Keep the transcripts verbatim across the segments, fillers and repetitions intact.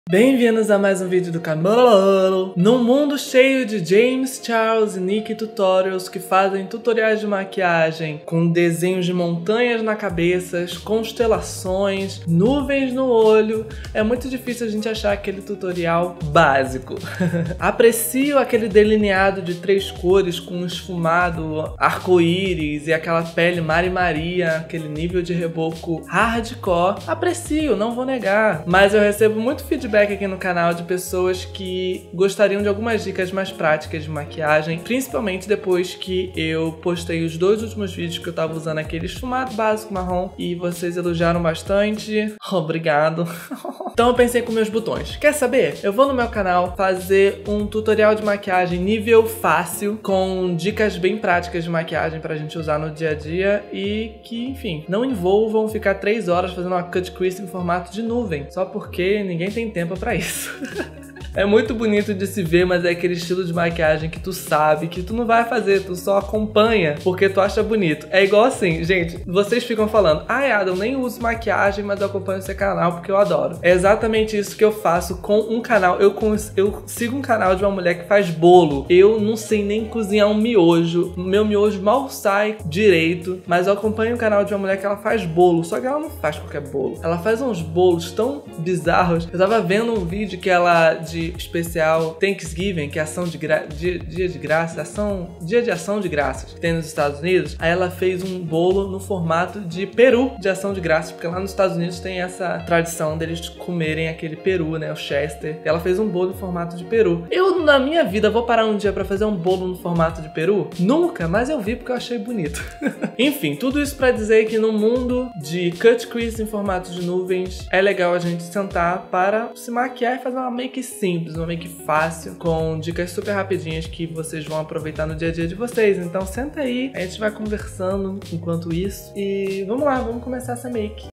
Bem-vindos a mais um vídeo do canal. Num mundo cheio de James Charles e Nikki Tutorials que fazem tutoriais de maquiagem com desenhos de montanhas na cabeça, constelações, nuvens no olho, é muito difícil a gente achar aquele tutorial básico. Aprecio aquele delineado de três cores com um esfumado arco-íris e aquela pele Mari Maria, aquele nível de reboco hardcore. Aprecio, não vou negar, mas eu recebo muito feedback aqui no canal de pessoas que gostariam de algumas dicas mais práticas de maquiagem, principalmente depois que eu postei os dois últimos vídeos que eu tava usando aquele esfumado básico marrom e vocês elogiaram bastante. Obrigado. Então eu pensei com meus botões. Quer saber? Eu vou no meu canal fazer um tutorial de maquiagem nível fácil, com dicas bem práticas de maquiagem pra gente usar no dia a dia e que, enfim, não envolvam ficar três horas fazendo uma cut crease em formato de nuvem, só porque ninguém tem tempo pra isso. É muito bonito de se ver, mas é aquele estilo de maquiagem que tu sabe que tu não vai fazer, tu só acompanha porque tu acha bonito. É igual assim, gente, vocês ficam falando: ai, Adam, eu nem uso maquiagem, mas eu acompanho o seu canal porque eu adoro. É exatamente isso que eu faço com um canal. Eu, eu sigo um canal de uma mulher que faz bolo. Eu não sei nem cozinhar um miojo. Meu miojo mal sai direito, mas eu acompanho um canal de uma mulher que ela faz bolo. Só que ela não faz qualquer bolo. Ela faz uns bolos tão bizarros. Eu tava vendo um vídeo que ela... de especial Thanksgiving, que é ação de gra... dia, dia de graça, ação, dia de ação de graças que tem nos Estados Unidos. Aí ela fez um bolo no formato de peru de ação de graças, porque lá nos Estados Unidos tem essa tradição deles comerem aquele peru, né, o Chester. E ela fez um bolo no formato de peru. Eu, na minha vida, vou parar um dia pra fazer um bolo no formato de peru? Nunca, mas eu vi porque eu achei bonito. Enfim, tudo isso pra dizer que no mundo de cut crease em formato de nuvens, é legal a gente sentar para se maquiar e fazer uma make simples. Simples, uma make fácil, com dicas super rapidinhas que vocês vão aproveitar no dia a dia de vocês. Então senta aí, a gente vai conversando enquanto isso e vamos lá, vamos começar essa make.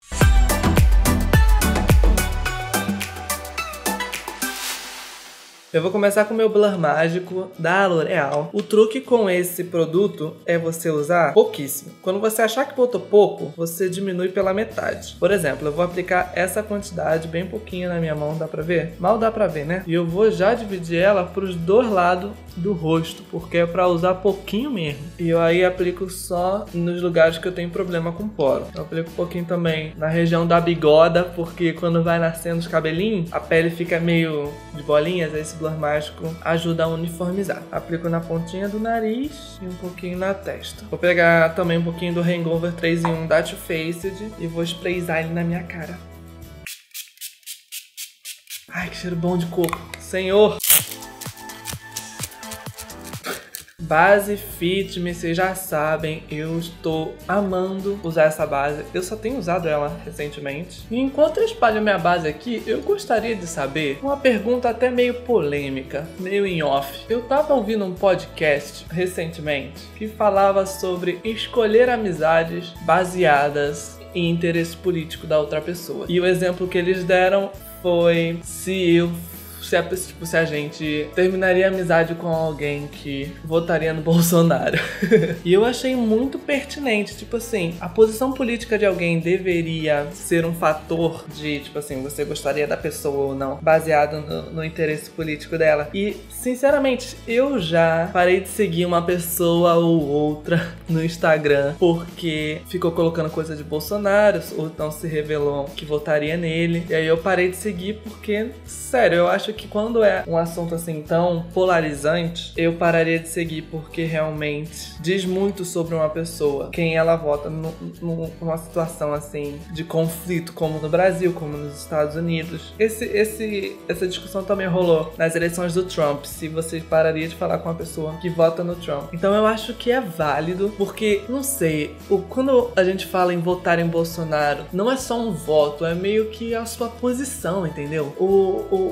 Eu vou começar com o meu Blur Mágico da L'Oréal. O truque com esse produto é você usar pouquíssimo. Quando você achar que botou pouco, você diminui pela metade. Por exemplo, eu vou aplicar essa quantidade bem pouquinho na minha mão, dá pra ver? Mal dá pra ver, né? E eu vou já dividir ela pros dois lados do rosto, porque é pra usar pouquinho mesmo. E eu aí aplico só nos lugares que eu tenho problema com poro. Eu aplico um pouquinho também na região da bigoda, porque quando vai nascendo os cabelinhos, a pele fica meio de bolinhas, aí esse Blur Mágico ajuda a uniformizar. Aplico na pontinha do nariz e um pouquinho na testa. Vou pegar também um pouquinho do Hangover três em um da Too Faced e vou sprayzar ele na minha cara. Ai, que cheiro bom de coco. Senhor! Base Fit Me, vocês já sabem, eu estou amando usar essa base. Eu só tenho usado ela recentemente. E enquanto eu espalho minha base aqui, eu gostaria de saber uma pergunta até meio polêmica, meio em off. Eu tava ouvindo um podcast recentemente que falava sobre escolher amizades baseadas em interesse político da outra pessoa. E o exemplo que eles deram foi se eu Se a, tipo, se a gente terminaria a amizade com alguém que votaria no Bolsonaro. E eu achei muito pertinente, tipo assim, a posição política de alguém deveria ser um fator de, tipo assim, você gostaria da pessoa ou não, baseado no, no interesse político dela. E, sinceramente, eu já parei de seguir uma pessoa ou outra no Instagram porque ficou colocando coisa de Bolsonaro, ou então se revelou que votaria nele. E aí eu parei de seguir porque, sério, eu acho que que quando é um assunto assim tão polarizante, eu pararia de seguir porque realmente diz muito sobre uma pessoa, quem ela vota no, no, numa situação assim de conflito, como no Brasil, como nos Estados Unidos. Esse, esse, essa discussão também rolou nas eleições do Trump, se você pararia de falar com uma pessoa que vota no Trump. Então eu acho que é válido, porque, não sei, o, quando a gente fala em votar em Bolsonaro, não é só um voto, é meio que a sua posição, entendeu? O, o, o Bolsonaro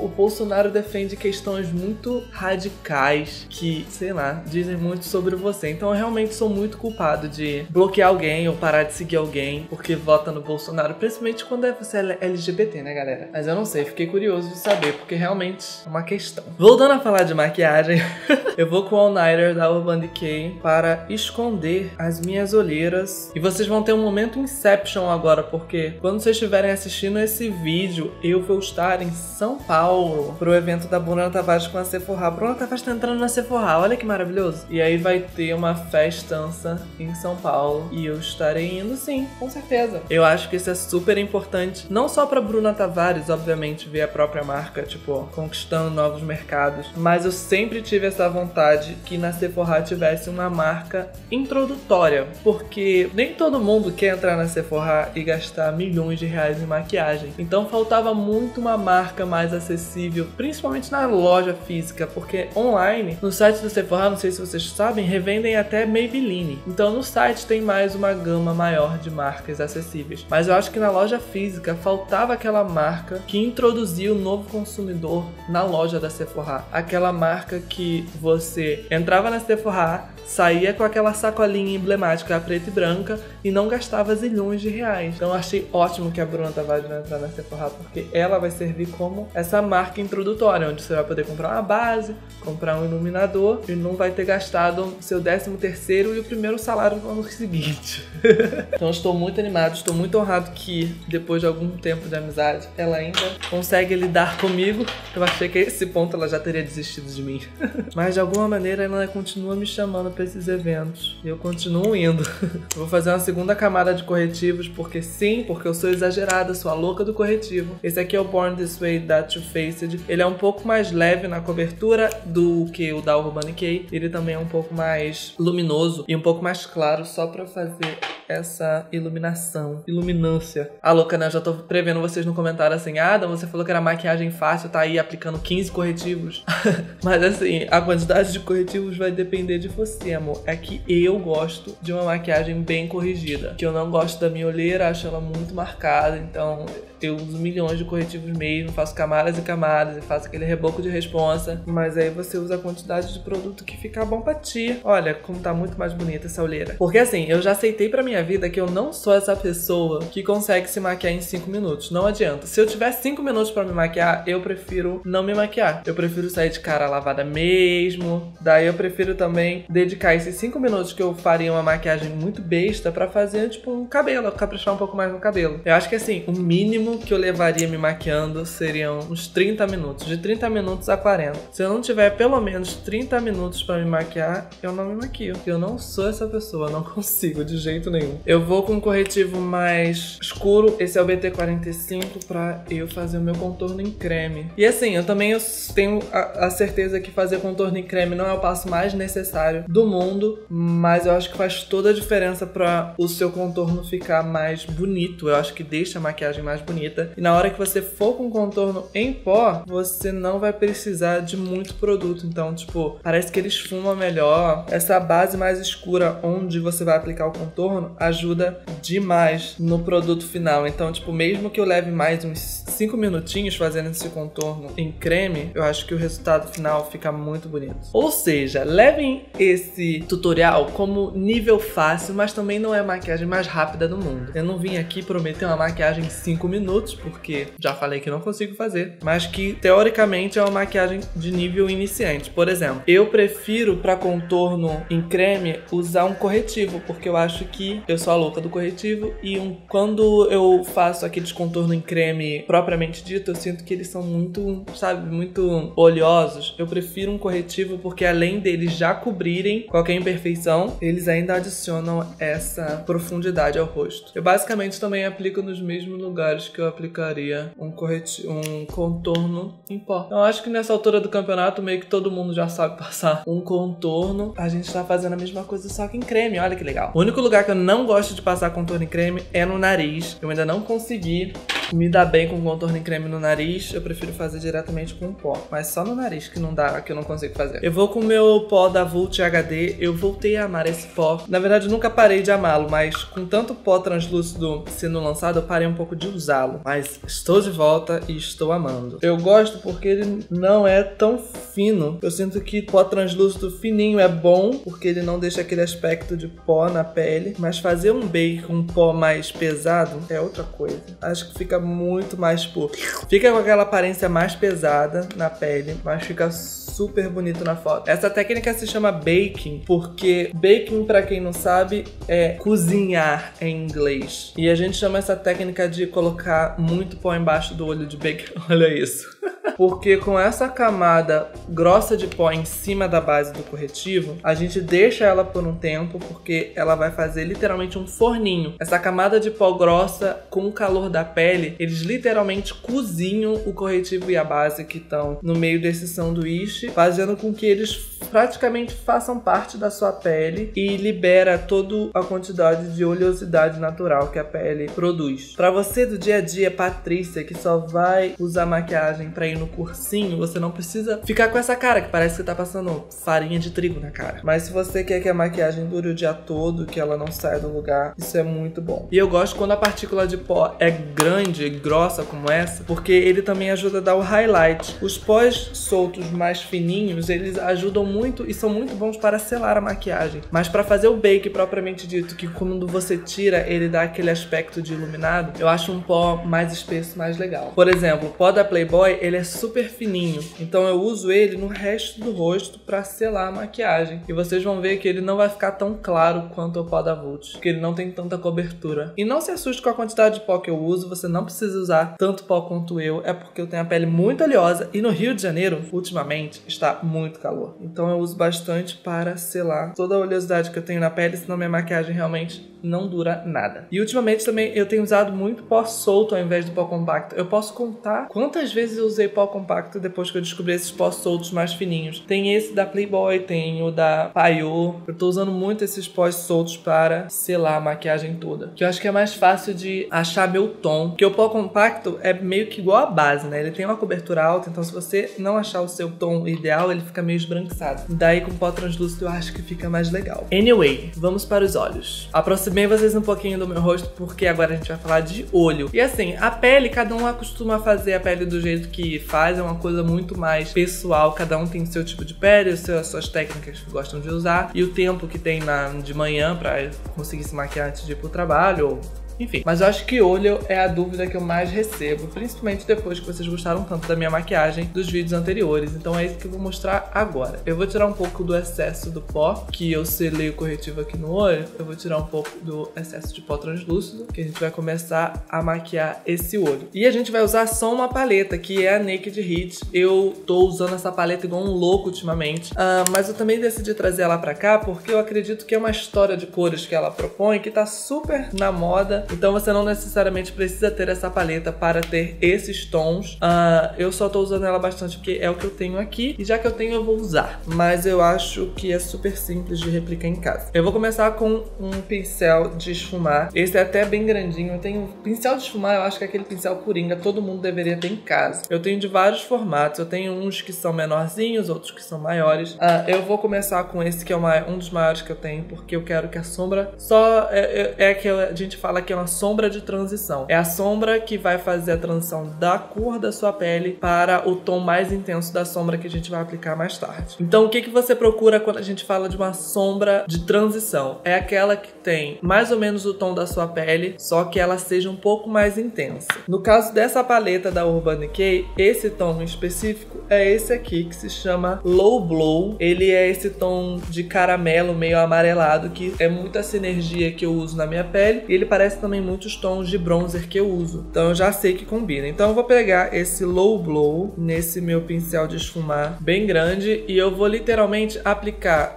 Bolsonaro defende questões muito radicais que, sei lá, dizem muito sobre você. Então eu realmente sou muito culpado de bloquear alguém ou parar de seguir alguém porque vota no Bolsonaro, principalmente quando você é L G B T, né, galera? Mas eu não sei, fiquei curioso de saber, porque realmente é uma questão. Voltando a falar de maquiagem, eu vou com o All Nighter da Urban Decay para esconder as minhas olheiras. E vocês vão ter um momento Inception agora, porque quando vocês estiverem assistindo esse vídeo, eu vou estar em São Paulo pro evento da Bruna Tavares com a Sephora. A Bruna Tavares tá entrando na Sephora, olha que maravilhoso. E aí vai ter uma festança em São Paulo e eu estarei indo sim, com certeza. Eu acho que isso é super importante, não só pra Bruna Tavares, obviamente, ver a própria marca, tipo, conquistando novos mercados, mas eu sempre tive essa vontade que na Sephora tivesse uma marca introdutória, porque nem todo mundo quer entrar na Sephora e gastar milhões de reais em maquiagem. Então faltava muito uma marca mais acessível, principalmente na loja física, porque online, no site da Sephora, não sei se vocês sabem, revendem até Maybelline. Então no site tem mais uma gama maior de marcas acessíveis. Mas eu acho que na loja física faltava aquela marca que introduzia o novo consumidor na loja da Sephora. Aquela marca que você entrava na Sephora, saía com aquela sacolinha emblemática preta e branca e não gastava zilhões de reais. Então eu achei ótimo que a Bruna Tavares vai entrar na Sephora, porque ela vai servir como essa marca introdutória, onde você vai poder comprar uma base, comprar um iluminador e não vai ter gastado seu décimo terceiro e o primeiro salário no ano seguinte. Então eu estou muito animado, estou muito honrado que depois de algum tempo de amizade, ela ainda consegue lidar comigo. Eu achei que a esse ponto ela já teria desistido de mim. Mas de alguma maneira ela continua me chamando para esses eventos e eu continuo indo. Eu vou fazer uma segunda camada de corretivos, porque sim, porque eu sou exagerada, sou a louca do corretivo. Esse aqui é o Born This Way da Too Faced. Ele é um pouco mais leve na cobertura do que o da Urban Decay. Ele também é um pouco mais luminoso e um pouco mais claro, só pra fazer essa iluminação, iluminância. Ah, louca, né? Eu já tô prevendo vocês no comentário assim: ah, Adam, você falou que era maquiagem fácil, tá aí aplicando quinze corretivos. Mas assim, a quantidade de corretivos vai depender de você, amor. É que eu gosto de uma maquiagem bem corrigida, que eu não gosto da minha olheira, acho ela muito marcada, então eu uso milhões de corretivos mesmo, faço camadas e camadas e faço aquele reboco de responsa, mas aí você usa a quantidade de produto que fica bom pra ti. Olha como tá muito mais bonita essa olheira. Porque assim, eu já aceitei pra minha vida que eu não sou essa pessoa que consegue se maquiar em cinco minutos. Não adianta. Se eu tiver cinco minutos pra me maquiar, eu prefiro não me maquiar. Eu prefiro sair de cara lavada mesmo. Daí eu prefiro também dedicar esses cinco minutos que eu faria uma maquiagem muito besta pra fazer, tipo, um cabelo, caprichar um pouco mais no cabelo. Eu acho que assim, o mínimo que eu levaria me maquiando seriam uns trinta minutos, de trinta minutos a quarenta. Se eu não tiver pelo menos trinta minutos pra me maquiar, eu não me maquio. Eu não sou essa pessoa, não consigo de jeito nenhum. Eu vou com um corretivo mais escuro, esse é o B T quarenta e cinco, pra eu fazer o meu contorno em creme. E assim, eu também eu tenho a, a certeza que fazer contorno em creme não é o passo mais necessário do mundo, mas eu acho que faz toda a diferença pra o seu contorno ficar mais bonito. Eu acho que deixa a maquiagem mais bonita. E na hora que você for com contorno em pó, você não vai precisar de muito produto. Então, tipo, parece que ele esfuma melhor. Essa base mais escura onde você vai aplicar o contorno ajuda demais no produto final. Então, tipo, mesmo que eu leve mais uns cinco minutinhos fazendo esse contorno em creme, eu acho que o resultado final fica muito bonito. Ou seja, levem esse tutorial como nível fácil, mas também não é a maquiagem mais rápida do mundo. Eu não vim aqui prometer uma maquiagem em cinco minutos, porque já falei que não consigo fazer, mas que teoricamente é uma maquiagem de nível iniciante. Por exemplo, eu prefiro para contorno em creme usar um corretivo, porque eu acho que eu sou a louca do corretivo e um, quando eu faço aqueles contorno em creme propriamente dito, eu sinto que eles são muito, sabe, muito oleosos. Eu prefiro um corretivo porque além deles já cobrirem qualquer imperfeição, eles ainda adicionam essa profundidade ao rosto. Eu basicamente também aplico nos mesmos lugares que eu aplicaria um, corretivo, um contorno em pó. Então, eu acho que nessa altura do campeonato meio que todo mundo já sabe passar um contorno. A gente tá fazendo a mesma coisa só que em creme, olha que legal. O único lugar que eu não gosto de passar contorno em creme é no nariz. Eu ainda não consegui me dá bem com contorno em creme no nariz, eu prefiro fazer diretamente com pó. Mas só no nariz que não dá, que eu não consigo fazer. Eu vou com o meu pó da Vult H D. Eu voltei a amar esse pó. Na verdade, eu nunca parei de amá-lo, mas com tanto pó translúcido sendo lançado, eu parei um pouco de usá-lo. Mas estou de volta e estou amando. Eu gosto porque ele não é tão fino. Eu sinto que pó translúcido fininho é bom, porque ele não deixa aquele aspecto de pó na pele. Mas fazer um bake com um pó mais pesado é outra coisa. Acho que fica muito mais puro. Fica com aquela aparência mais pesada na pele, mas fica super bonito na foto. Essa técnica se chama baking, porque baking, pra quem não sabe, é cozinhar em inglês. E a gente chama essa técnica de colocar muito pó embaixo do olho de bacon. Olha isso. Porque com essa camada grossa de pó em cima da base do corretivo, a gente deixa ela por um tempo, porque ela vai fazer literalmente um forninho. Essa camada de pó grossa, com o calor da pele, eles literalmente cozinham o corretivo e a base que estão no meio desse sanduíche, fazendo com que eles praticamente façam parte da sua pele e libera toda a quantidade de oleosidade natural que a pele produz. Para você do dia a dia, Patrícia, que só vai usar maquiagem para ir no cursinho, você não precisa ficar com essa cara que parece que tá passando farinha de trigo na cara. Mas se você quer que a maquiagem dure o dia todo, que ela não saia do lugar, isso é muito bom. E eu gosto quando a partícula de pó é grande e grossa como essa, porque ele também ajuda a dar o highlight. Os pós soltos mais fininhos, eles ajudam muito e são muito bons para selar a maquiagem. Mas para fazer o bake propriamente dito, que quando você tira, ele dá aquele aspecto de iluminado, eu acho um pó mais espesso, mais legal. Por exemplo, o pó da Playboy, ele é super fininho, então eu uso ele no resto do rosto para selar a maquiagem. E vocês vão ver que ele não vai ficar tão claro quanto o pó da Vult, porque ele não tem tanta cobertura. E não se assuste com a quantidade de pó que eu uso, você não precisa usar tanto pó quanto eu, é porque eu tenho a pele muito oleosa e no Rio de Janeiro, ultimamente, está muito calor. Então eu uso bastante para selar toda a oleosidade que eu tenho na pele, senão minha maquiagem realmente não dura nada. E ultimamente também eu tenho usado muito pó solto ao invés do pó compacto. Eu posso contar quantas vezes eu usei pó compacto depois que eu descobri esses pós soltos mais fininhos. Tem esse da Playboy, tem o da Payot. Eu tô usando muito esses pós soltos para selar a maquiagem toda, que eu acho que é mais fácil de achar meu tom, porque o pó compacto é meio que igual a base, né? Ele tem uma cobertura alta, então se você não achar o seu tom ideal, ele fica meio esbranquiçado. Daí com pó translúcido eu acho que fica mais legal. Anyway, vamos para os olhos. Aproximei vocês um pouquinho do meu rosto, porque agora a gente vai falar de olho. E assim, a pele, cada um acostuma fazer a pele do jeito que faz, é uma coisa muito mais pessoal, cada um tem seu tipo de pele, as suas técnicas que gostam de usar, e o tempo que tem na, de manhã pra conseguir se maquiar antes de ir pro trabalho, ou enfim. Mas eu acho que olho é a dúvida que eu mais recebo, principalmente depois que vocês gostaram tanto da minha maquiagem dos vídeos anteriores. Então é isso que eu vou mostrar agora. Eu vou tirar um pouco do excesso do pó, que eu selei o corretivo aqui no olho. Eu vou tirar um pouco do excesso de pó translúcido, que a gente vai começar a maquiar esse olho. E a gente vai usar só uma paleta, que é a Naked Heat. Eu tô usando essa paleta igual um louco ultimamente, uh, mas eu também decidi trazer ela pra cá porque eu acredito que é uma história de cores que ela propõe, que tá super na moda. Então você não necessariamente precisa ter essa paleta para ter esses tons. Uh, eu só tô usando ela bastante porque é o que eu tenho aqui. E já que eu tenho, eu vou usar. Mas eu acho que é super simples de replicar em casa. Eu vou começar com um pincel de esfumar. Esse é até bem grandinho. Eu tenho um pincel de esfumar, eu acho que é aquele pincel coringa. Todo mundo deveria ter em casa. Eu tenho de vários formatos. Eu tenho uns que são menorzinhos, outros que são maiores. Uh, eu vou começar com esse que é uma, um dos maiores que eu tenho, porque eu quero que a sombra só... É, é, é que a gente fala que é uma sombra de transição. É a sombra que vai fazer a transição da cor da sua pele para o tom mais intenso da sombra que a gente vai aplicar mais tarde. Então o que, que você procura quando a gente fala de uma sombra de transição? É aquela que tem mais ou menos o tom da sua pele, só que ela seja um pouco mais intensa. No caso dessa paleta da Urban Decay, esse tom em específico é esse aqui, que se chama Low Blow. Ele é esse tom de caramelo meio amarelado, que é muita sinergia que eu uso na minha pele, e ele parece também muitos tons de bronzer que eu uso. Então eu já sei que combina. Então eu vou pegar esse Low Blow nesse meu pincel de esfumar bem grande e eu vou literalmente aplicar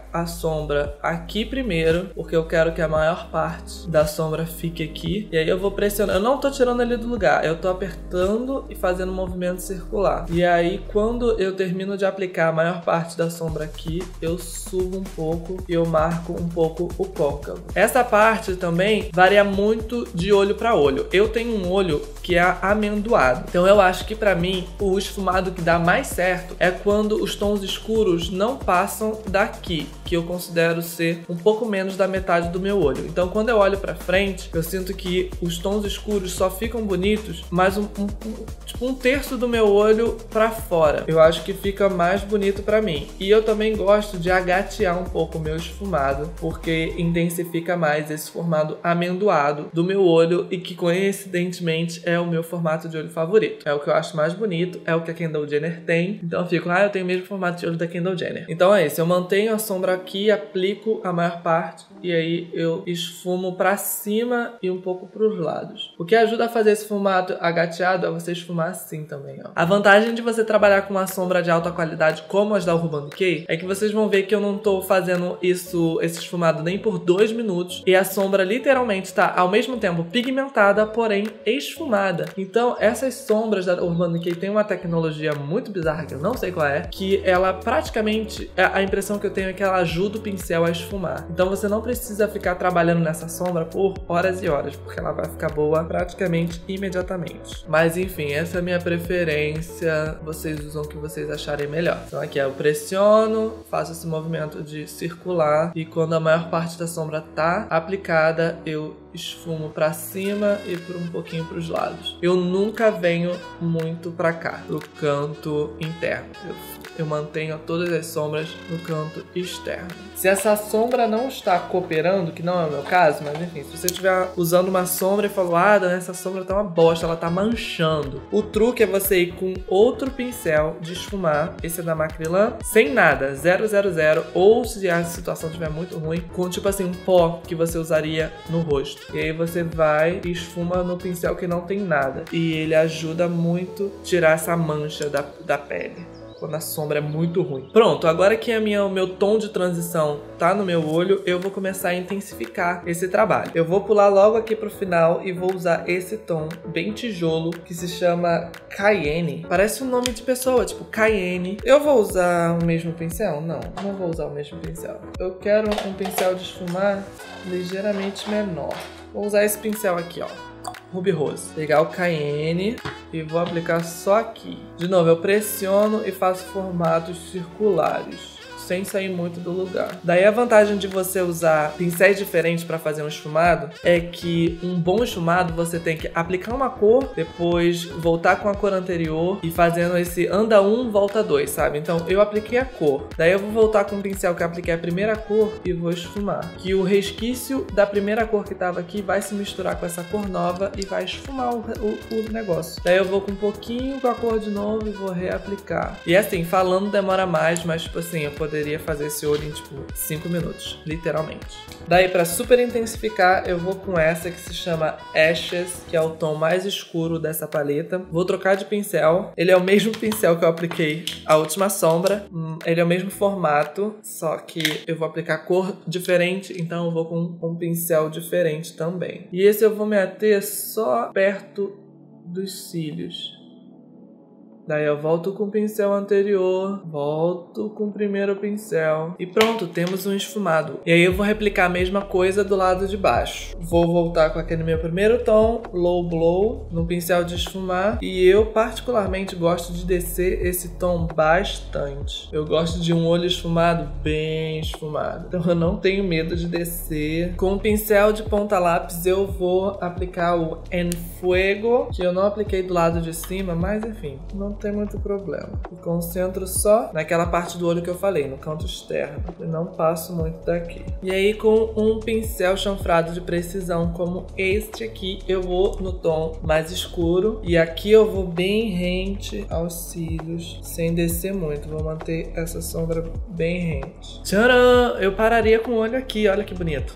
a sombra aqui primeiro, porque eu quero que a maior parte da sombra fique aqui. E aí eu vou pressionar. Eu não tô tirando ele do lugar, eu tô apertando e fazendo um movimento circular. E aí quando eu termino de aplicar a maior parte da sombra aqui, eu subo um pouco e eu marco um pouco o côncavo. Essa parte também varia muito de olho para olho. Eu tenho um olho que é amendoado, então eu acho que para mim o esfumado que dá mais certo é quando os tons escuros não passam daqui, que eu considero ser um pouco menos da metade do meu olho. Então quando eu olho para frente, eu sinto que os tons escuros só ficam bonitos, mas um, um, um, tipo um terço do meu olho para fora. Eu acho que fica mais bonito para mim. E eu também gosto de agatear um pouco o meu esfumado, porque intensifica mais esse formato amendoado do meu olho e que coincidentemente é o meu formato de olho favorito. É o que eu acho mais bonito, é o que a Kendall Jenner tem. Então eu fico, ah, eu tenho o mesmo formato de olho da Kendall Jenner. Então é isso, eu mantenho a sombra aqui, aplico a maior parte e aí eu esfumo pra cima e um pouco pros lados. O que ajuda a fazer esse formato agateado é você esfumar assim também, ó. A vantagem de você trabalhar com uma sombra de alta qualidade como as da Urban Decay é que vocês vão ver que eu não tô fazendo isso, esse esfumado nem por dois minutos e a sombra literalmente tá ao mesmo tempo pigmentada, porém esfumada. Então essas sombras da Urban Decay tem uma tecnologia muito bizarra que eu não sei qual é, que ela praticamente, a impressão que eu tenho é que ela ajuda o pincel a esfumar. Então você não precisa ficar trabalhando nessa sombra por horas e horas, porque ela vai ficar boa praticamente imediatamente. Mas enfim, essa é a minha preferência, vocês usam o que vocês acharem melhor. Então aqui eu pressiono, faço esse movimento de circular e quando a maior parte da sombra tá aplicada, eu esfumo pra cima e por um pouquinho pros lados. Eu nunca venho muito pra cá, pro canto interno. Eu, eu mantenho todas as sombras no canto externo. Se essa sombra não está cooperando, que não é o meu caso, mas enfim, se você estiver usando uma sombra e falou, ah, Dana, essa sombra tá uma bosta, ela tá manchando. O truque é você ir com outro pincel de esfumar, esse é da Macrylan, sem nada, zero zero zero, ou se a situação estiver muito ruim, com tipo assim um pó que você usaria no rosto. E aí você vai e esfuma no pincel que não tem nada. E ele ajuda muito a tirar essa mancha da, da pele, quando a sombra é muito ruim. Pronto, agora que a minha, o meu tom de transição tá no meu olho, eu vou começar a intensificar esse trabalho. Eu vou pular logo aqui pro final e vou usar esse tom bem tijolo, que se chama Cayenne. Parece um nome de pessoa, tipo Cayenne. Eu vou usar o mesmo pincel? Não, não vou usar o mesmo pincel. Eu quero um pincel de esfumar ligeiramente menor. Vou usar esse pincel aqui, ó, Ruby Rose. Pegar o Cayenne e vou aplicar só aqui. De novo, eu pressiono e faço formatos circulares, sem sair muito do lugar. Daí a vantagem de você usar pincéis diferentes para fazer um esfumado é que um bom esfumado você tem que aplicar uma cor, depois voltar com a cor anterior e fazendo esse anda um, volta dois, sabe? Então eu apliquei a cor, daí eu vou voltar com o pincel que eu apliquei a primeira cor e vou esfumar. Que o resquício da primeira cor que tava aqui vai se misturar com essa cor nova e vai esfumar o, o, o negócio. Daí eu vou com um pouquinho com a cor de novo e vou reaplicar. E assim, falando demora mais, mas tipo assim, eu poderia fazer esse olho em tipo cinco minutos, literalmente. Daí pra super intensificar eu vou com essa que se chama Ashes, que é o tom mais escuro dessa paleta. Vou trocar de pincel, ele é o mesmo pincel que eu apliquei a última sombra, ele é o mesmo formato, só que eu vou aplicar cor diferente, então eu vou com um pincel diferente também. E esse eu vou me ater só perto dos cílios. Daí eu volto com o pincel anterior, volto com o primeiro pincel e pronto, temos um esfumado. E aí eu vou replicar a mesma coisa do lado de baixo. Vou voltar com aquele meu primeiro tom, Low Blow, no pincel de esfumar. E eu particularmente gosto de descer esse tom bastante. Eu gosto de um olho esfumado bem esfumado. Então eu não tenho medo de descer. Com o pincel de ponta lápis eu vou aplicar o Enfuego, que eu não apliquei do lado de cima, mas enfim, não tem muito problema. Eu concentro só naquela parte do olho que eu falei, no canto externo. Eu não passo muito daqui. E aí com um pincel chanfrado de precisão como este aqui, eu vou no tom mais escuro. E aqui eu vou bem rente aos cílios, sem descer muito. Vou manter essa sombra bem rente. Tcharam! Eu pararia com o olho aqui, olha que bonito.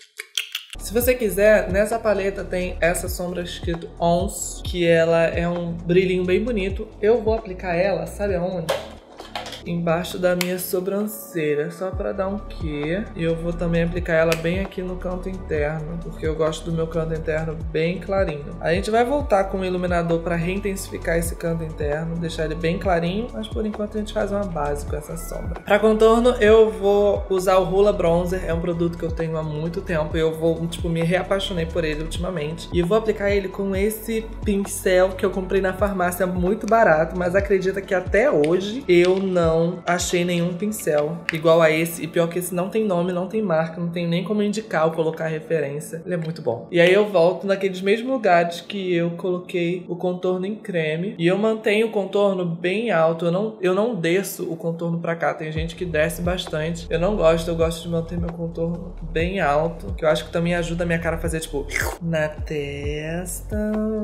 Se você quiser, nessa paleta tem essa sombra escrito Ons, que ela é um brilhinho bem bonito. Eu vou aplicar ela, sabe aonde? embaixo da minha sobrancelha, só pra dar um quê. E eu vou também aplicar ela bem aqui no canto interno, porque eu gosto do meu canto interno bem clarinho. A gente vai voltar com o iluminador pra reintensificar esse canto interno, deixar ele bem clarinho, mas por enquanto a gente faz uma base com essa sombra. Pra contorno, eu vou usar o Hoola Bronzer, é um produto que eu tenho há muito tempo e eu vou, tipo, me reapaixonei por ele ultimamente. E eu vou aplicar ele com esse pincel que eu comprei na farmácia muito barato, mas acredita que até hoje eu não achei nenhum pincel igual a esse. E pior que esse não tem nome, não tem marca, não tem nem como indicar ou colocar referência. Ele é muito bom. E aí eu volto naqueles mesmos lugares que eu coloquei o contorno em creme. E eu mantenho o contorno bem alto. Eu não, eu não desço o contorno pra cá. Tem gente que desce bastante. Eu não gosto. Eu gosto de manter meu contorno bem alto. Que eu acho que também ajuda a minha cara a fazer, tipo, na testa.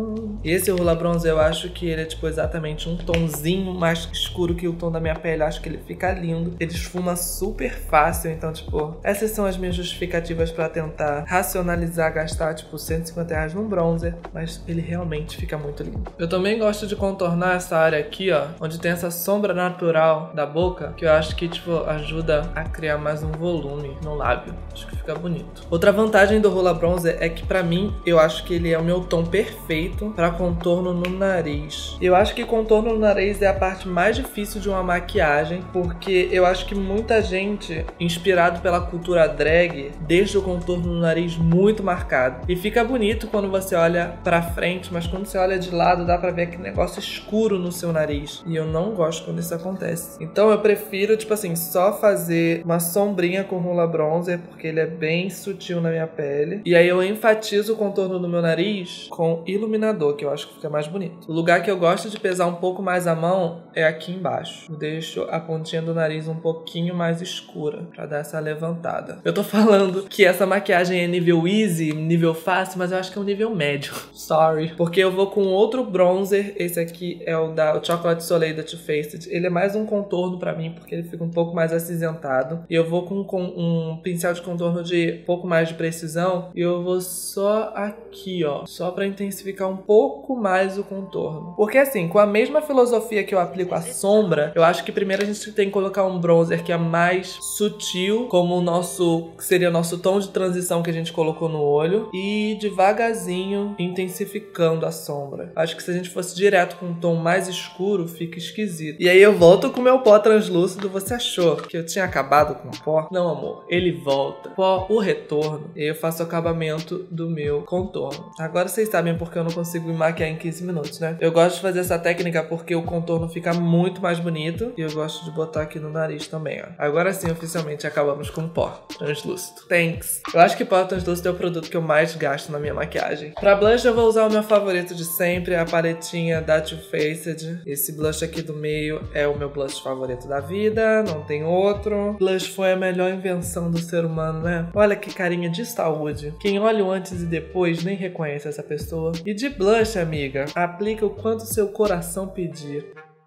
E esse Hoola Bronzer, eu acho que ele é, tipo, exatamente um tonzinho mais escuro que o tom da minha pele. Eu acho que ele fica lindo. Ele esfuma super fácil. Então, tipo, essas são as minhas justificativas pra tentar racionalizar, gastar, tipo, cento e cinquenta reais num bronzer. Mas ele realmente fica muito lindo. Eu também gosto de contornar essa área aqui, ó, onde tem essa sombra natural da boca, que eu acho que, tipo, ajuda a criar mais um volume no lábio. Acho que fica bonito. Outra vantagem do Hoola Bronzer é que, pra mim, eu acho que ele é o meu tom perfeito pra contorno no nariz. Eu acho que contorno no nariz é a parte mais difícil de uma maquiagem, porque eu acho que muita gente, inspirado pela cultura drag, deixa o contorno no nariz muito marcado. E fica bonito quando você olha pra frente, mas quando você olha de lado, dá pra ver aquele negócio escuro no seu nariz. E eu não gosto quando isso acontece. Então eu prefiro, tipo assim, só fazer uma sombrinha com Hoola Bronzer, porque ele é bem sutil na minha pele. E aí eu enfatizo o contorno do meu nariz com iluminador, que eu acho que fica mais bonito. O lugar que eu gosto de pesar um pouco mais a mão é aqui embaixo. Eu deixo a pontinha do nariz um pouquinho mais escura, pra dar essa levantada. Eu tô falando que essa maquiagem é nível easy, nível fácil, mas eu acho que é um nível médio. Sorry. Porque eu vou com outro bronzer. Esse aqui é o da o Chocolate Soleil da Too Faced. Ele é mais um contorno pra mim, porque ele fica um pouco mais acinzentado. E eu vou com, com um pincel de contorno de um pouco mais de precisão. E eu vou só aqui, ó. Só pra intensificar um pouco mais o contorno. Porque assim, com a mesma filosofia que eu aplico a sombra, eu acho que primeiro a gente tem que colocar um bronzer que é mais sutil, como o nosso, que seria o nosso tom de transição que a gente colocou no olho. E devagarzinho intensificando a sombra. Acho que se a gente fosse direto com um tom mais escuro, fica esquisito. E aí eu volto com o meu pó translúcido. Você achou que eu tinha acabado com o pó? Não, amor. Ele volta. Pó, o retorno. E eu faço o acabamento do meu contorno. Agora vocês sabem porque eu não consigo me maquiar em quinze minutos, né? Eu gosto de fazer essa técnica porque o contorno fica muito mais bonito. E eu gosto de botar aqui no nariz também, ó. Agora sim, oficialmente, acabamos com o pó translúcido. Thanks. Eu acho que pó translúcido é o produto que eu mais gasto na minha maquiagem. Pra blush, eu vou usar o meu favorito de sempre, a paletinha da Too Faced. Esse blush aqui do meio é o meu blush favorito da vida, não tem outro. Blush foi a melhor invenção do ser humano, né? Olha que carinha de saúde. Quem olha o antes e depois nem reconhece essa pessoa. E de blush, amiga, aplica o quanto seu coração pedir.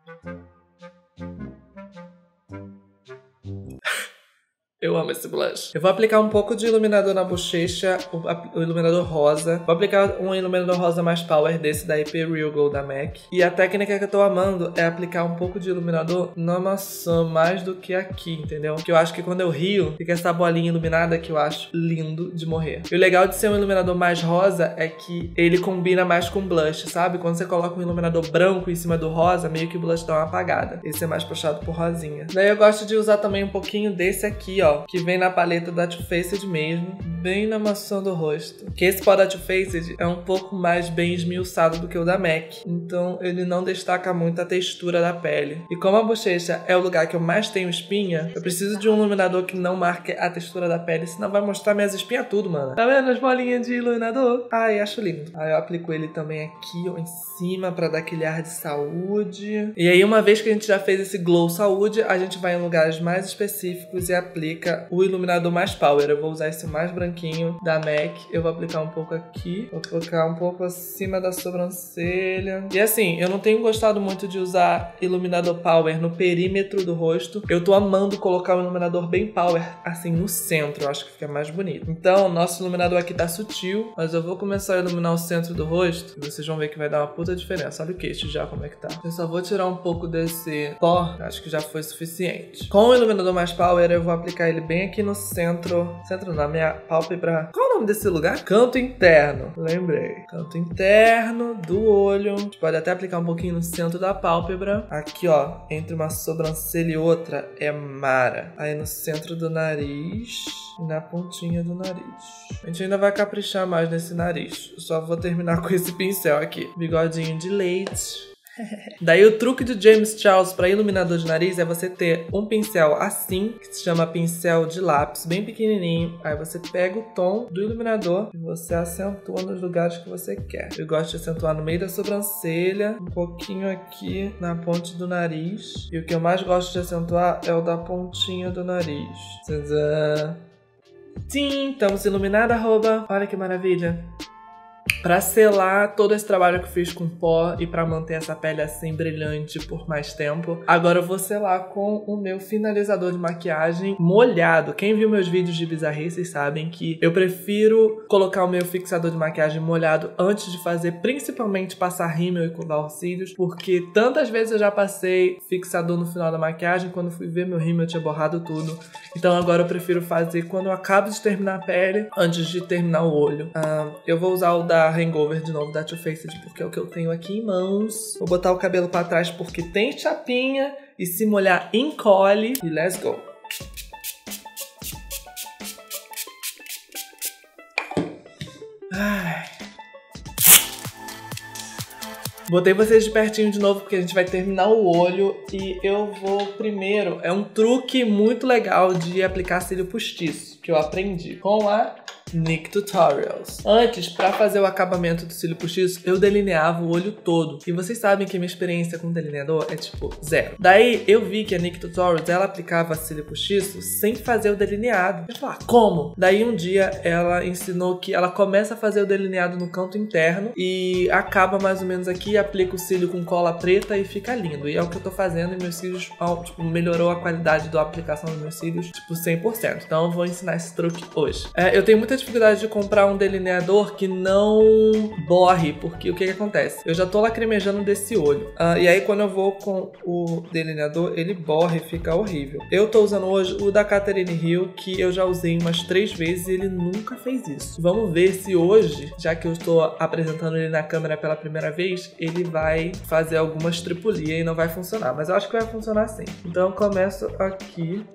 Eu amo esse blush. Eu vou aplicar um pouco de iluminador na bochecha, o, o iluminador rosa. Vou aplicar um iluminador rosa mais power desse da I P Real Gold da MAC. E a técnica que eu tô amando é aplicar um pouco de iluminador na maçã, mais do que aqui, entendeu? Porque eu acho que quando eu rio, fica essa bolinha iluminada que eu acho lindo de morrer. E o legal de ser um iluminador mais rosa é que ele combina mais com blush, sabe? Quando você coloca um iluminador branco em cima do rosa, meio que o blush dá uma apagada. Esse é mais puxado por rosinha. Daí eu gosto de usar também um pouquinho desse aqui, ó, que vem na paleta da Too Faced mesmo, bem na maçã do rosto. Que esse pó da Too Faced é um pouco mais bem esmiuçado do que o da MAC, então ele não destaca muito a textura da pele. E como a bochecha é o lugar que eu mais tenho espinha, eu preciso de um iluminador que não marque a textura da pele, senão vai mostrar minhas espinhas tudo, mano. Tá vendo as bolinhas de iluminador? Ai, acho lindo. Aí eu aplico ele também aqui, ó, em cima, pra dar aquele ar de saúde. E aí, uma vez que a gente já fez esse glow saúde, a gente vai em lugares mais específicos e aplica aplica o iluminador mais power. Eu vou usar esse mais branquinho da MAC. Eu vou aplicar um pouco aqui. Vou colocar um pouco acima da sobrancelha. E assim, eu não tenho gostado muito de usar iluminador power no perímetro do rosto. Eu tô amando colocar o iluminador bem power, assim, no centro. Eu acho que fica mais bonito. Então, nosso iluminador aqui tá sutil, mas eu vou começar a iluminar o centro do rosto e vocês vão ver que vai dar uma puta diferença. Olha o queixo já, como é que tá. Eu só vou tirar um pouco desse pó. Acho que já foi suficiente. Com o iluminador mais power, eu vou aplicar ele bem aqui no centro. Centro na minha pálpebra. Qual é o nome desse lugar? Canto interno. Lembrei. Canto interno do olho. A gente pode até aplicar um pouquinho no centro da pálpebra. Aqui, ó, entre uma sobrancelha e outra é Mara. Aí no centro do nariz e na pontinha do nariz. A gente ainda vai caprichar mais nesse nariz. Eu só vou terminar com esse pincel aqui. Bigodinho de leite. Daí o truque do James Charles para iluminador de nariz é você ter um pincel assim, que se chama pincel de lápis, bem pequenininho. Aí você pega o tom do iluminador e você acentua nos lugares que você quer. Eu gosto de acentuar no meio da sobrancelha, um pouquinho aqui na ponte do nariz. E o que eu mais gosto de acentuar é o da pontinha do nariz. Tadã! Sim, estamos iluminada, arroba. Olha que maravilha. Pra selar todo esse trabalho que eu fiz com pó e pra manter essa pele assim brilhante por mais tempo, agora eu vou selar com o meu finalizador de maquiagem molhado. Quem viu meus vídeos de bizarrices sabem que eu prefiro colocar o meu fixador de maquiagem molhado antes de fazer, principalmente passar rímel e colar os cílios, porque tantas vezes eu já passei fixador no final da maquiagem, quando fui ver meu rímel eu tinha borrado tudo. Então agora eu prefiro fazer quando eu acabo de terminar a pele, antes de terminar o olho. Ah, eu vou usar o da Hangover de novo, da Too Faced, porque é o que eu tenho aqui em mãos. Vou botar o cabelo pra trás porque tem chapinha e se molhar encolhe. E let's go! Ai. Botei vocês de pertinho de novo porque a gente vai terminar o olho e eu vou primeiro... É um truque muito legal de aplicar cílio postiço que eu aprendi com a Nick Tutorials. Antes, pra fazer o acabamento do cílio postiço, eu delineava o olho todo. E vocês sabem que minha experiência com delineador é tipo zero. Daí eu vi que a Nick Tutorials, ela aplicava cílio postiço sem fazer o delineado. Eu falei, ah, como? Daí um dia ela ensinou que ela começa a fazer o delineado no canto interno e acaba mais ou menos aqui, aplica o cílio com cola preta e fica lindo. E é o que eu tô fazendo e meus cílios, tipo, melhorou a qualidade da aplicação dos meus cílios, tipo, cem por cento. Então eu vou ensinar esse truque hoje. É, eu tenho muita dificuldade de comprar um delineador que não borre, porque o que que acontece? Eu já tô lacrimejando desse olho, uh, e aí quando eu vou com o delineador, ele borra e fica horrível. Eu tô usando hoje o da Catherine Hill, que eu já usei umas três vezes e ele nunca fez isso. Vamos ver se hoje, já que eu estou apresentando ele na câmera pela primeira vez, ele vai fazer alguma estripulia e não vai funcionar, mas eu acho que vai funcionar sim. Então eu começo aqui.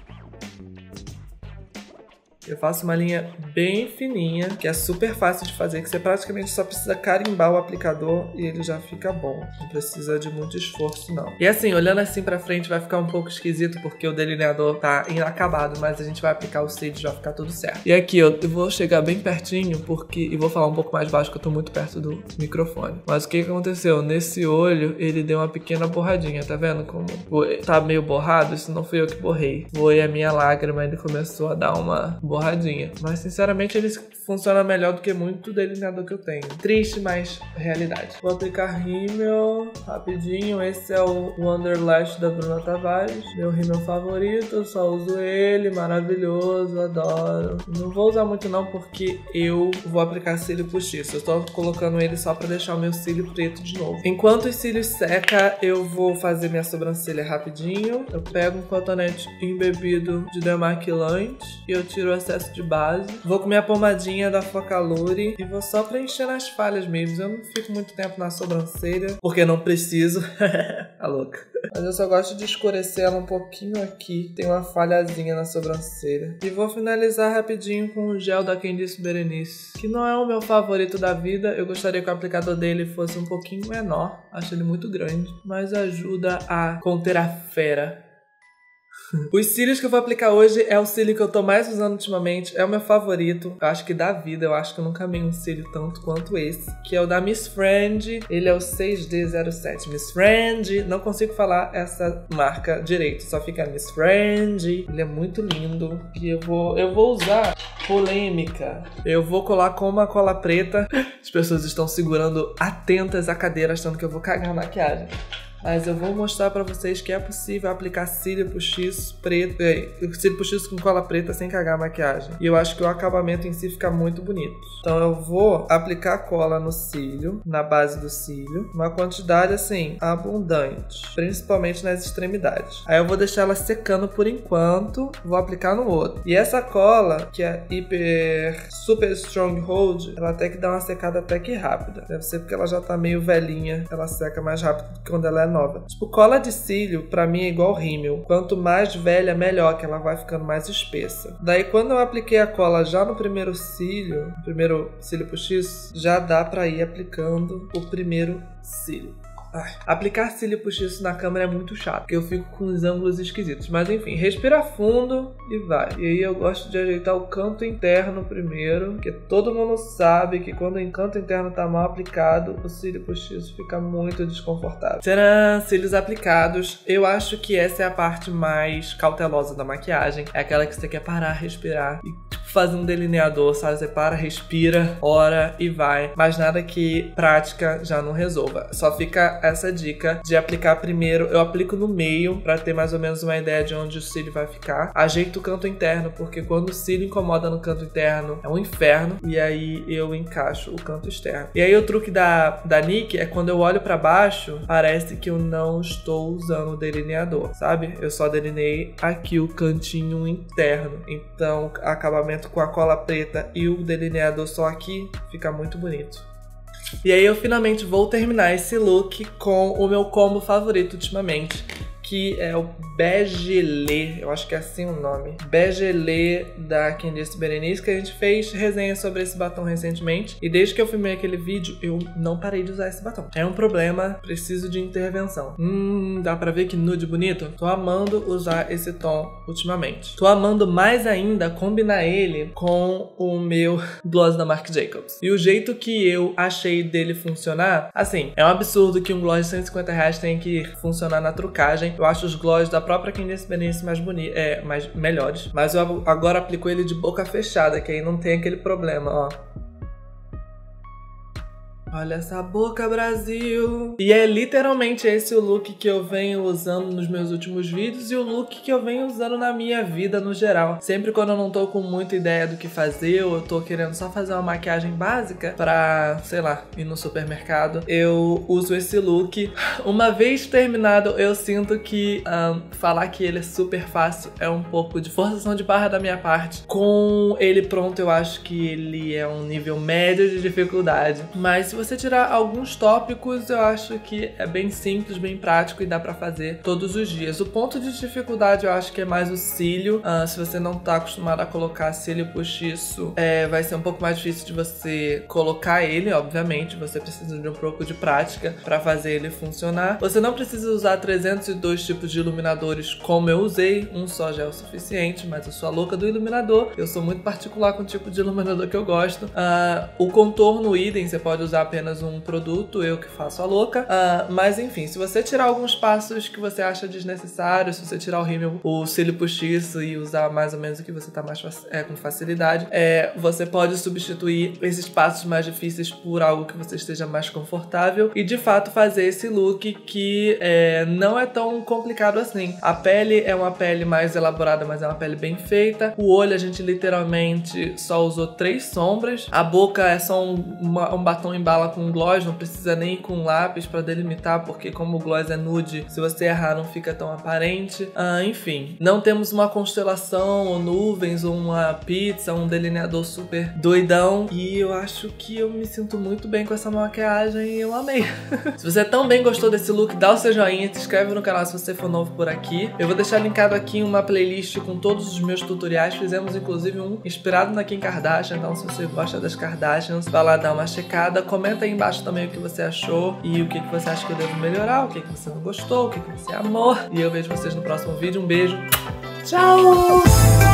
Eu faço uma linha bem fininha, que é super fácil de fazer, que você praticamente só precisa carimbar o aplicador e ele já fica bom. Não precisa de muito esforço, não. E assim, olhando assim pra frente vai ficar um pouco esquisito, porque o delineador tá inacabado, mas a gente vai aplicar o cílio e vai ficar tudo certo. E aqui, eu vou chegar bem pertinho, porque e vou falar um pouco mais baixo, que eu tô muito perto do microfone. Mas o que que aconteceu? Nesse olho, ele deu uma pequena borradinha, tá vendo como tá meio borrado? Isso não fui eu que borrei. Foi a minha lágrima, ele começou a dar uma borradinha. Mas sinceramente ele funciona melhor do que muito delineador que eu tenho. Triste, mas realidade. Vou aplicar rímel rapidinho. Esse é o Wonderlash da Bruna Tavares. Meu rímel favorito. Só uso ele. Maravilhoso. Adoro. Não vou usar muito não porque eu vou aplicar cílio postiço. Eu tô colocando ele só pra deixar o meu cílio preto de novo. Enquanto os cílios seca, eu vou fazer minha sobrancelha rapidinho. Eu pego um cotonete embebido de demaquilante e eu tiro o excesso de base. Vou com minha pomadinha da Focalure e vou só preencher nas falhas mesmo. Eu não fico muito tempo na sobrancelha, porque não preciso. Tá louca. Mas eu só gosto de escurecer ela um pouquinho aqui. Tem uma falhazinha na sobrancelha. E vou finalizar rapidinho com o gel da Candice Berenice, que não é o meu favorito da vida. Eu gostaria que o aplicador dele fosse um pouquinho menor. Acho ele muito grande, mas ajuda a conter a fera. Os cílios que eu vou aplicar hoje é o cílio que eu tô mais usando ultimamente, é o meu favorito, eu acho que da vida, eu acho que eu nunca amei um cílio tanto quanto esse, que é o da Miss Friend, ele é o seis D zero sete, Miss Friend, não consigo falar essa marca direito, só fica Miss Friend, ele é muito lindo, e eu vou, eu vou usar polêmica, eu vou colar com uma cola preta, as pessoas estão segurando atentas a cadeira achando que eu vou cagar a maquiagem. Mas eu vou mostrar pra vocês que é possível aplicar cílio postiço preto, é, cílio postiço com cola preta sem cagar a maquiagem. E eu acho que o acabamento em si fica muito bonito. Então eu vou aplicar cola no cílio, na base do cílio, uma quantidade assim, abundante, principalmente nas extremidades. Aí eu vou deixar ela secando por enquanto, vou aplicar no outro. E essa cola, que é hiper super strong hold, ela tem que dar uma secada até que rápida. Deve ser porque ela já tá meio velhinha, ela seca mais rápido do que quando ela é nova. Tipo, cola de cílio, pra mim, é igual rímel. Quanto mais velha, melhor, que ela vai ficando mais espessa. Daí, quando eu apliquei a cola já no primeiro cílio, no primeiro cílio postiço, já dá pra ir aplicando o primeiro cílio. Ai, aplicar cílio postiço na câmera é muito chato, porque eu fico com os ângulos esquisitos. Mas enfim, respira fundo e vai. E aí eu gosto de ajeitar o canto interno primeiro, porque todo mundo sabe que quando o canto interno tá mal aplicado, o cílio postiço fica muito desconfortável. Tcharam! Cílios aplicados. Eu acho que essa é a parte mais cautelosa da maquiagem. É aquela que você quer parar, respirar e tipo, fazer um delineador, sabe? Você para, respira, ora e vai. Mas nada que prática já não resolva. Só fica essa dica de aplicar primeiro. Eu aplico no meio pra ter mais ou menos uma ideia de onde o cílio vai ficar. Ajeito o canto interno, porque quando o cílio incomoda no canto interno é um inferno. E aí eu encaixo o canto externo. E aí o truque da, da Nick é quando eu olho pra baixo, parece que eu não estou usando o delineador, sabe? Eu só delineei aqui o cantinho interno. Então o acabamento com a cola preta e o delineador só aqui fica muito bonito. E aí eu finalmente vou terminar esse look com o meu combo favorito ultimamente, que é o Begelé, eu acho que é assim o nome. Begelé da Candice Berenice, que a gente fez resenha sobre esse batom recentemente. E desde que eu filmei aquele vídeo, eu não parei de usar esse batom. É um problema, preciso de intervenção. Hum, dá pra ver que nude bonito? Tô amando usar esse tom ultimamente. Tô amando mais ainda combinar ele com o meu gloss da Marc Jacobs. E o jeito que eu achei dele funcionar, assim, é um absurdo que um gloss de cento e cinquenta reais tenha que funcionar na trucagem. Eu acho os gloss da própria Candice Berenice mais bonitos, é, mais melhores. Mas eu agora aplico ele de boca fechada, que aí não tem aquele problema, ó. Olha essa boca, Brasil! E é literalmente esse o look que eu venho usando nos meus últimos vídeos e o look que eu venho usando na minha vida no geral. Sempre quando eu não tô com muita ideia do que fazer ou eu tô querendo só fazer uma maquiagem básica pra, sei lá, ir no supermercado, eu uso esse look. Uma vez terminado, eu sinto que um, falar que ele é super fácil é um pouco de forçação de barra da minha parte. Com ele pronto, eu acho que ele é um nível médio de dificuldade. Mas se você tirar alguns tópicos, eu acho que é bem simples, bem prático e dá pra fazer todos os dias. O ponto de dificuldade eu acho que é mais o cílio. Uh, se você não tá acostumado a colocar cílio postiço, é, vai ser um pouco mais difícil de você colocar ele, obviamente. Você precisa de um pouco de prática pra fazer ele funcionar. Você não precisa usar trezentos e dois tipos de iluminadores como eu usei. Um só já é o suficiente, mas eu sou a louca do iluminador. Eu sou muito particular com o tipo de iluminador que eu gosto. Uh, o contorno idem, você pode usar apenas um produto, eu que faço a louca. Uh, mas enfim, se você tirar alguns passos que você acha desnecessários, se você tirar o rímel, o cílio postiço e usar mais ou menos o que você tá mais é, com facilidade, é, você pode substituir esses passos mais difíceis por algo que você esteja mais confortável e de fato fazer esse look que é, não é tão complicado assim. A pele é uma pele mais elaborada, mas é uma pele bem feita. O olho a gente literalmente só usou três sombras. A boca é só um, uma, um batom em bala com gloss, não precisa nem ir com lápis pra delimitar, porque como o gloss é nude, se você errar não fica tão aparente. Ah, enfim, não temos uma constelação ou nuvens ou uma pizza, um delineador super doidão, e eu acho que eu me sinto muito bem com essa maquiagem e eu amei. Se você também gostou desse look, dá o seu joinha, se inscreve no canal se você for novo por aqui. Eu vou deixar linkado aqui uma playlist com todos os meus tutoriais, fizemos inclusive um inspirado na Kim Kardashian, então se você gosta das Kardashians, vai lá dar uma checada, comenta Comenta aí embaixo também o que você achou e o que você acha que eu devo melhorar, o que você não gostou, o que você amou. E eu vejo vocês no próximo vídeo. Um beijo. Tchau!